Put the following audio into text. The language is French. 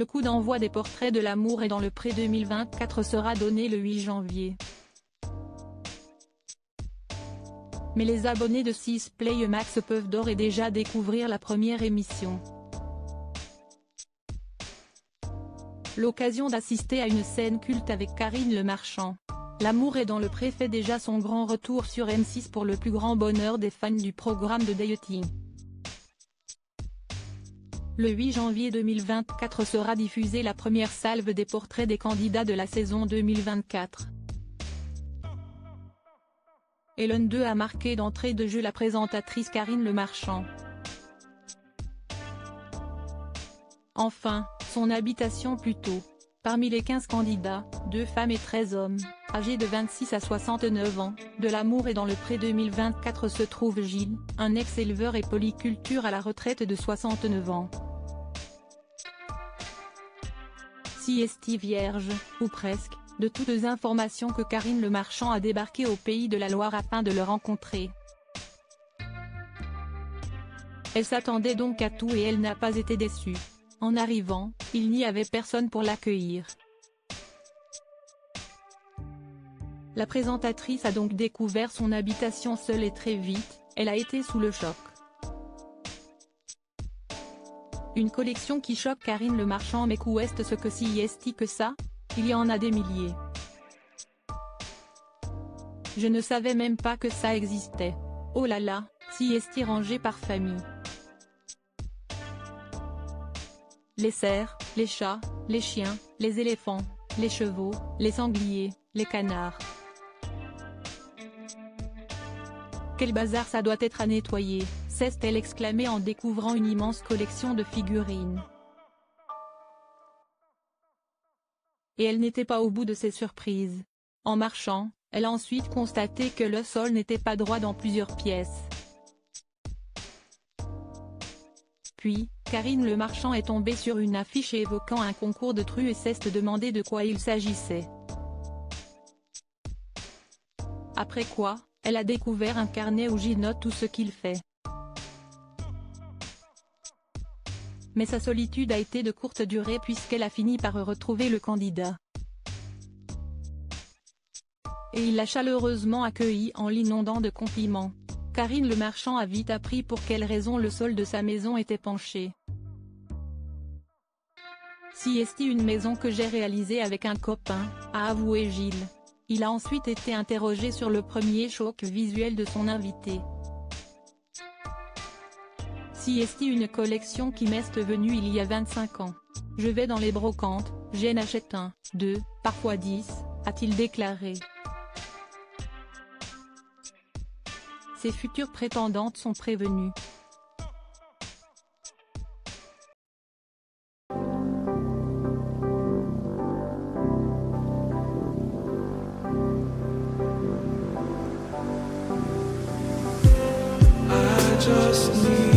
Le coup d'envoi des Portraits de l'amour et dans le pré 2024 sera donné le 8 janvier. Mais les abonnés de 6play Max peuvent d'ores et déjà découvrir la première émission. L'occasion d'assister à une scène culte avec Karine Le Marchand. L'amour est dans le pré fait déjà son grand retour sur M6 pour le plus grand bonheur des fans du programme de dating. Le 8 janvier 2024 sera diffusée la première salve des portraits des candidats de la saison 2024. Ellen 2 a marqué d'entrée de jeu la présentatrice Karine Le Marchand. Enfin, son habitation plutôt. Parmi les 15 candidats, 2 femmes et 13 hommes, âgés de 26 à 69 ans, de l'amour et dans le pré 2024 se trouve Gilles, un ex-éleveur et polyculture à la retraite de 69 ans. Si est vierge, ou presque, de toutes informations que Karine Le Marchand a débarqué au Pays de la Loire afin de le rencontrer. Elle s'attendait donc à tout et elle n'a pas été déçue. En arrivant, il n'y avait personne pour l'accueillir. La présentatrice a donc découvert son habitation seule et très vite, elle a été sous le choc. Une collection qui choque Karine Le Marchand, mais qu'où est ce que si est que ça? Il y en a des milliers. Je ne savais même pas que ça existait. Oh là là, si est rangé par famille. Les cerfs, les chats, les chiens, les éléphants, les chevaux, les sangliers, les canards. Quel bazar ça doit être à nettoyer, s'est-elle exclamée en découvrant une immense collection de figurines. Et elle n'était pas au bout de ses surprises. En marchant, elle a ensuite constaté que le sol n'était pas droit dans plusieurs pièces. Puis, Karine Le Marchand est tombée sur une affiche évoquant un concours de trues et s'est demandé de quoi il s'agissait. Après quoi, elle a découvert un carnet où Gilles note tout ce qu'il fait. Mais sa solitude a été de courte durée puisqu'elle a fini par retrouver le candidat. Et il l'a chaleureusement accueillie en l'inondant de compliments. Karine Le Marchand a vite appris pour quelle raison le sol de sa maison était penché. Si est une maison que j'ai réalisée avec un copain, a avoué Gilles. Il a ensuite été interrogé sur le premier choc visuel de son invité. Si est une collection qui m'est venue il y a 25 ans. Je vais dans les brocantes, j'en achète 1, 2, parfois 10, a-t-il déclaré. Ses futures prétendantes sont prévenues. I just need